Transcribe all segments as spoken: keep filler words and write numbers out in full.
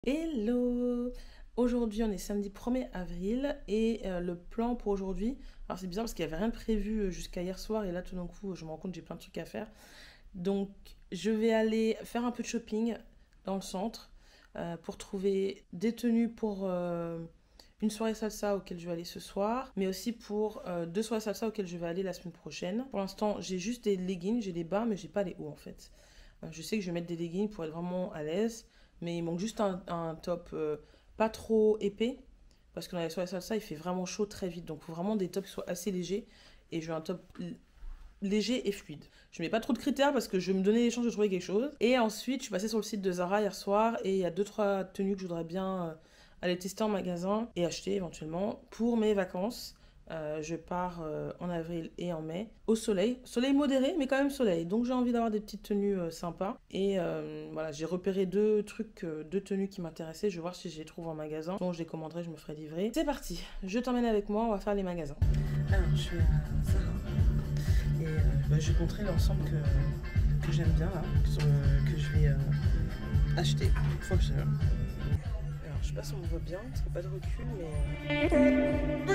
Hello! Aujourd'hui, on est samedi premier avril et euh, le plan pour aujourd'hui, alors c'est bizarre parce qu'il n'y avait rien de prévu jusqu'à hier soir et là tout d'un coup je me rends compte que j'ai plein de trucs à faire. Donc je vais aller faire un peu de shopping dans le centre euh, pour trouver des tenues pour euh, une soirée salsa auquel je vais aller ce soir, mais aussi pour euh, deux soirées salsa auxquelles je vais aller la semaine prochaine. Pour l'instant, j'ai juste des leggings, j'ai des bas, mais j'ai pas les hauts en fait. Euh, je sais que je vais mettre des leggings pour être vraiment à l'aise. Mais il manque juste un, un top euh, pas trop épais. Parce que dans les soirées salsa, il fait vraiment chaud très vite. Donc il faut vraiment des tops qui soient assez légers. Et je veux un top léger et fluide. Je mets pas trop de critères parce que je vais me donner les chances de trouver quelque chose. Et ensuite, je suis passée sur le site de Zara hier soir. Et il y a deux trois tenues que je voudrais bien euh, aller tester en magasin et acheter éventuellement pour mes vacances. Euh, je pars euh, en avril et en mai au soleil. Soleil modéré, mais quand même soleil. Donc j'ai envie d'avoir des petites tenues euh, sympas. Et euh, voilà, j'ai repéré deux trucs, euh, deux tenues qui m'intéressaient. Je vais voir si je les trouve en magasin. Donc je les commanderai, je me ferai livrer. C'est parti, je t'emmène avec moi, on va faire les magasins. Alors je suis à Zara. Et euh, bah, je vais montrer l'ensemble que, que j'aime bien là, que, euh, que je vais euh, acheter. Faut que je... Je sais pas si on me voit bien, parce qu'il n'y a pas de recul, mais...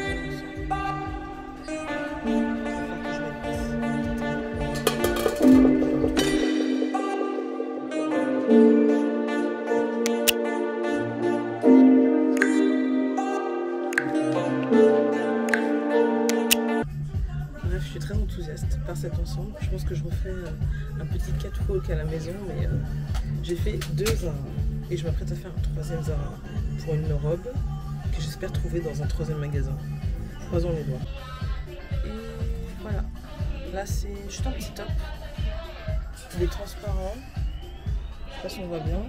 Bref, je suis très enthousiaste par cet ensemble. Je pense que je referai un petit catwalk à la maison, mais euh, j'ai fait deux Zara. Et je m'apprête à faire un troisième Zara pour une robe que j'espère trouver dans un troisième magasin. Croisons les doigts. Et voilà. Là, c'est juste un petit top. Il est transparent. Je sais pas si on voit bien.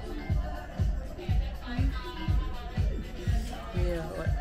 Mais euh, ouais.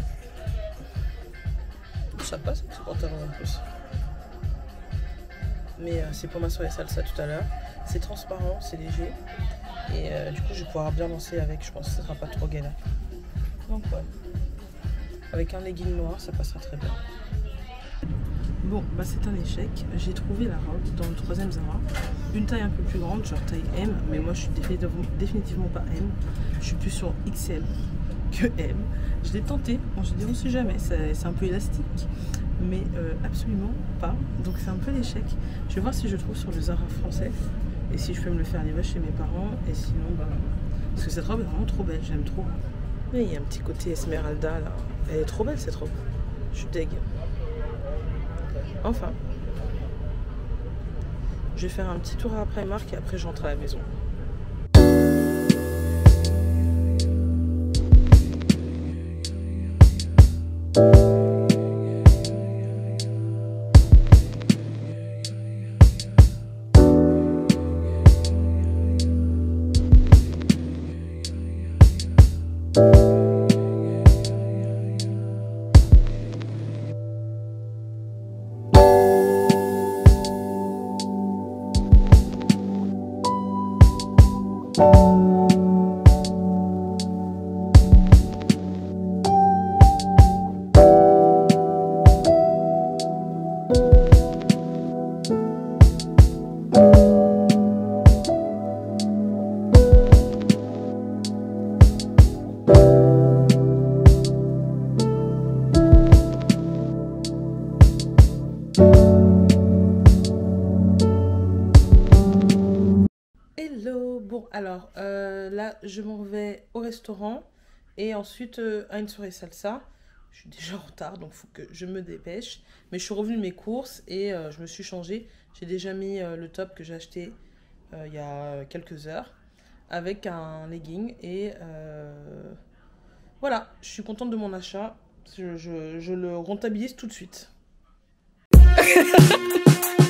Ça passe avec ce pantalon en plus. Mais euh, c'est pour ma soirée salsa tout à l'heure. C'est transparent, c'est léger. Et euh, du coup, je vais pouvoir bien danser avec. Je pense que ce sera pas trop galère. Donc ouais. Avec un legging noir, ça passera très bien. Bon, bah c'est un échec. J'ai trouvé la robe dans le troisième Zara. Une taille un peu plus grande, genre taille M. Mais moi, je suis définitivement, définitivement pas M. Je suis plus sur X L que M. Je l'ai tenté. Bon, j'ai dit on sait jamais. C'est un peu élastique. Mais euh, absolument pas. Donc c'est un peu l'échec. Je vais voir si je trouve sur le Zara français. Et si je peux me le faire livrer chez mes parents. Et sinon, bah... parce que cette robe est vraiment trop belle. J'aime trop. Mais il y a un petit côté Esmeralda là. Elle est trop belle cette robe. Je suis deg. Enfin. Je vais faire un petit tour à Primark et après je rentre à la maison. Hello, bon alors euh, là je m'en vais au restaurant et ensuite euh, à une soirée salsa. Je suis déjà en retard donc il faut que je me dépêche. Mais je suis revenue de mes courses et euh, je me suis changée. J'ai déjà mis euh, le top que j'ai acheté euh, il y a quelques heures avec un legging et euh, voilà, je suis contente de mon achat. Je, je, je le rentabilise tout de suite.